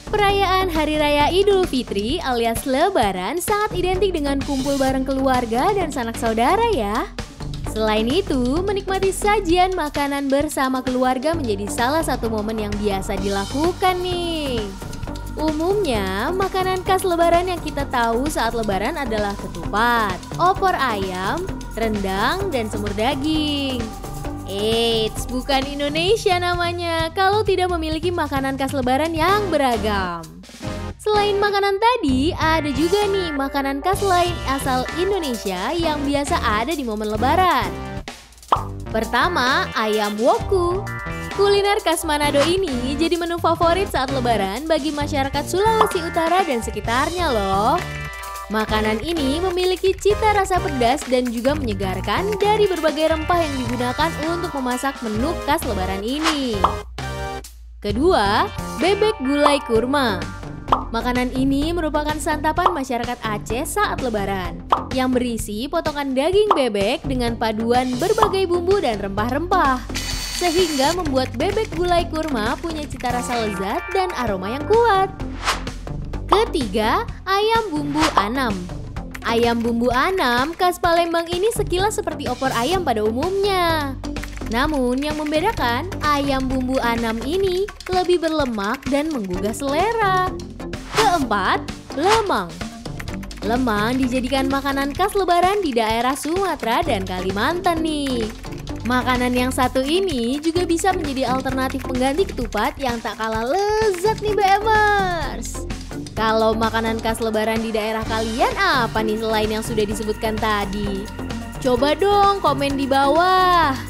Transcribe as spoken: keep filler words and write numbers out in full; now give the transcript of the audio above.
Perayaan Hari Raya Idul Fitri alias Lebaran sangat identik dengan kumpul bareng keluarga dan sanak saudara ya. Selain itu, menikmati sajian makanan bersama keluarga menjadi salah satu momen yang biasa dilakukan nih. Umumnya, makanan khas Lebaran yang kita tahu saat Lebaran adalah ketupat, opor ayam, rendang, dan semur daging. Eits, bukan Indonesia namanya kalau tidak memiliki makanan khas Lebaran yang beragam. Selain makanan tadi, ada juga nih makanan khas lain asal Indonesia yang biasa ada di momen Lebaran. Pertama, ayam woku. Kuliner khas Manado ini jadi menu favorit saat Lebaran bagi masyarakat Sulawesi Utara dan sekitarnya loh. Makanan ini memiliki cita rasa pedas dan juga menyegarkan dari berbagai rempah yang digunakan untuk memasak menu khas Lebaran ini. Kedua, bebek gulai kurma. Makanan ini merupakan santapan masyarakat Aceh saat Lebaran, yang berisi potongan daging bebek dengan paduan berbagai bumbu dan rempah-rempah, sehingga membuat bebek gulai kurma punya cita rasa lezat dan aroma yang kuat. Ketiga, ayam bumbu anam. Ayam bumbu anam khas Palembang ini sekilas seperti opor ayam pada umumnya. Namun yang membedakan, ayam bumbu anam ini lebih berlemak dan menggugah selera. Keempat, lemang. Lemang dijadikan makanan khas Lebaran di daerah Sumatera dan Kalimantan nih. Makanan yang satu ini juga bisa menjadi alternatif pengganti ketupat yang tak kalah lezat nih B Mers. Kalau makanan khas Lebaran di daerah kalian apa nih selain yang sudah disebutkan tadi? Coba dong komen di bawah.